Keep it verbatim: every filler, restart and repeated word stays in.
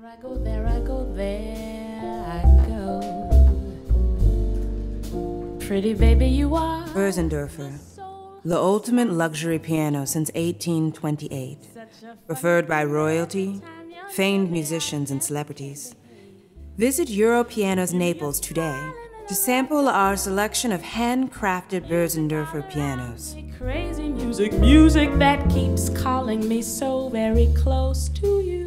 There I go, there I go, there I go. Pretty baby you are. Bösendorfer, the ultimate luxury piano since eighteen twenty-eight. Preferred by royalty, famed musicians, and celebrities. Visit Europiano's Naples today to sample our selection of handcrafted Bösendorfer pianos. Crazy music, music that keeps calling me so very close to you.